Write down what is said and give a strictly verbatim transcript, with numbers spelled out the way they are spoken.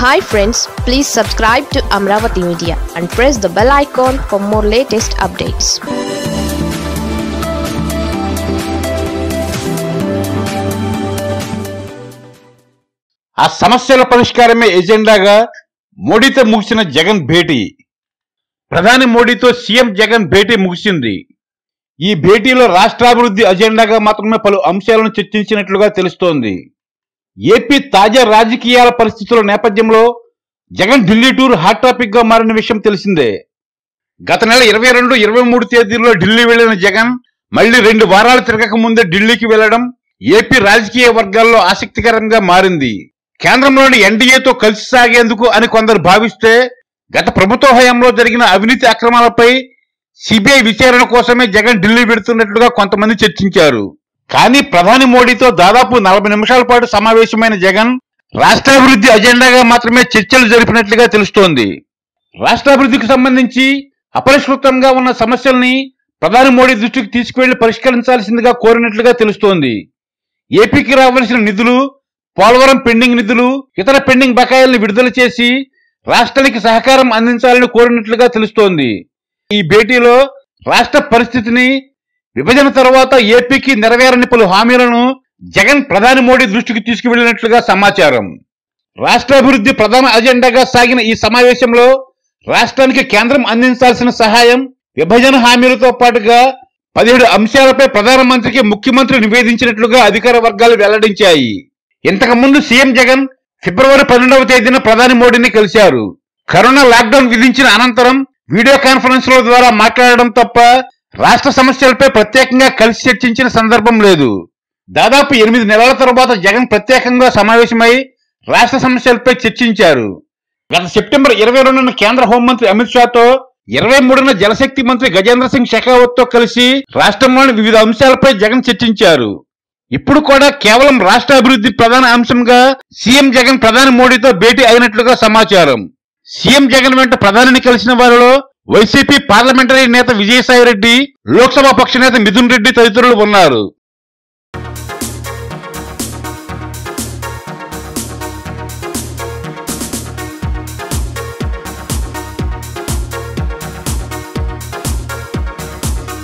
Hi friends, please subscribe to Amaravathi Media and press the bell icon for more latest updates. ఆ సమస్యల పరిష్కారమే ఎజెండాగా మోడీతో ముగిసిన జగన్ భేటీ. ప్రధాని మోడీతో సీఎం జగన్ భేటీ ముగిసింది. ఈ భేటీలో రాష్ట్రాభివృద్ధి అజెండాగా మాత్రమే పలు అంశాలను చర్చించినట్లుగా తెలుస్తోంది. ఏపీ తాజా రాజకీయాల పరిస్థితుల నేపథ్యంలో Jagan Delhi tour hot topic గా మారిన విషయం తెలిసిందే. గత నెల ఇరవై రెండు ఇరవై మూడు తేదీల్లో ఢిల్లీ వెళ్లిన జగన్ మళ్లీ రెండు వారాలు తిరగక ముందే ఢిల్లీకి వెళ్లడం ఏపీ రాజకీయ వర్గాల్లో ఆసక్తికరంగా మారింది. కేంద్రంలోని ఎన్డీఏతో కలిసి సాగేందుకు అని కొందరు భావిస్తే, గత ప్రభుత్వ హయాంలో జరిగిన అవినీతి అక్రమాలపై సిబిఐ విచారణ కోసమే జగన్ ఢిల్లీ వెడుతున్నట్లుగా కొంతమంది చర్చించారు. కానీ ప్రధాని మోడీతో దాదాపు నలభై నిమిషాల పాటు సమావేశమైన జగన్ రాష్ట్రాభివృద్ధి అజెండాగా మాత్రమే చర్చలు జరిపినట్లుగా తెలుస్తోంది. రాష్ట్రాభివృద్ధికి సంబంధించి అపరిష్కృతంగా ఉన్న సమస్యల్ని ప్రధాని మోడీ దృష్టికి తీసుకువెళ్లి పరిష్కరించాల్సిందిగా కోరినట్లుగా తెలుస్తోంది. ఏపీకి రావాల్సిన నిధులు, పోలవరం పెండింగ్ నిధులు, ఇతర పెండింగ్ బకాయిల్ని విడుదల చేసి రాష్ట్రానికి సహకారం అందించాలని కోరినట్లుగా తెలుస్తోంది. ఈ భేటీలో రాష్ట్ర పరిస్థితిని, విభజన తర్వాత ఏపీకి నెరవేరని పలు హామీలను జగన్ ప్రధాని మోడీ దృష్టికి తీసుకువెళ్లినట్లుగా సమాచారం. రాష్ట్రాభివృద్ధి ప్రధాన అజెండాగా సాగిన ఈ సమావేశంలో రాష్ట్రానికి కేంద్రం అందించాల్సిన సహాయం, విభజన హామీలతో పాటుగా పదిహేడు అంశాలపై ప్రధానమంత్రికి ముఖ్యమంత్రి నివేదించినట్లుగా అధికార వర్గాలు వెల్లడించాయి. ఇంతకు ముందు సీఎం జగన్ ఫిబ్రవరి పన్నెండవ తేదీన ప్రధాని మోడీని కలిశారు. కరోనా లాక్డౌన్ విధించిన అనంతరం వీడియో కాన్ఫరెన్స్ ల ద్వారా మాట్లాడడం తప్ప రాష్ట్ర సమస్యలపై ప్రత్యేకంగా కలిసి చర్చించిన సందర్భం లేదు. దాదాపు ఎనిమిది నెలల తర్వాత జగన్ ప్రత్యేకంగా సమావేశమై రాష్ట్ర సమస్యలపై చర్చించారు. గత సెప్టెంబర్ ఇరవై రెండున కేంద్ర హోంమంత్రి అమిత్ షాతో, ఇరవై మూడున జలశక్తి మంత్రి గజేంద్ర సింగ్ షెకావత్ తో కలిసి రాష్ట్రంలోని వివిధ అంశాలపై జగన్ చర్చించారు. ఇప్పుడు కూడా కేవలం రాష్ట్ర అభివృద్ధి ప్రధాన అంశంగా సీఎం జగన్ ప్రధాని మోడీతో భేటీ అయినట్లుగా సమాచారం. సీఎం జగన్ వెంట ప్రధానిని కలిసిన వారిలో వైసీపీ పార్లమెంటరీ నేత విజయసాయి రెడ్డి, లోక్సభ పక్ష నేత మిథున్ రెడ్డి తదితరులు ఉన్నారు.